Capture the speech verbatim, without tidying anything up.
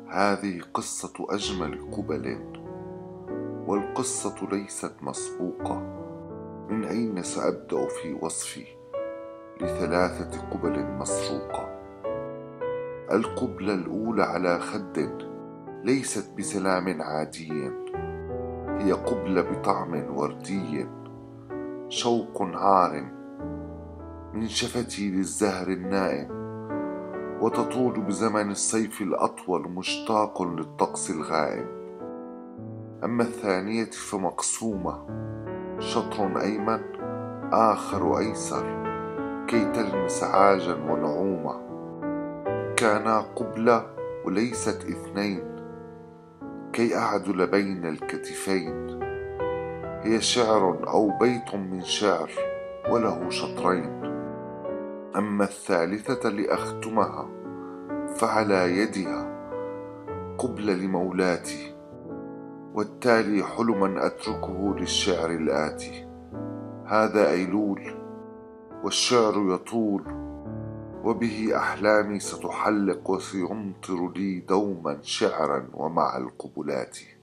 هذه قصة أجمل قبل، والقصة ليست مسبوقة. من أين سأبدأ في وصفي لثلاثة قبل مسروقة؟ القبلة الأولى على خد ليست بسلام عادي، هي قبلة بطعم وردي، شوق عار من شفتي للزهر النائم، وتطول بزمن الصيف الأطول، مشتاق للطقس الغائم. أما الثانية فمقسومة، شطر أيمن آخر أيسر، كي تلمس عاجا ونعومة. كانا قبلة وليست اثنين، كي أعدل بين الكتفين. هي شعر أو بيت من شعر وله شطرين. أما الثالثة لأختمها فعلى يدها قبلة لمولاتي، والتالي حلما أتركه للشعر الآتي. هذا أيلول والشعر يطول، وبه أحلامي ستحلق، وسيمطر لي دوما شعرا ومع القبلات.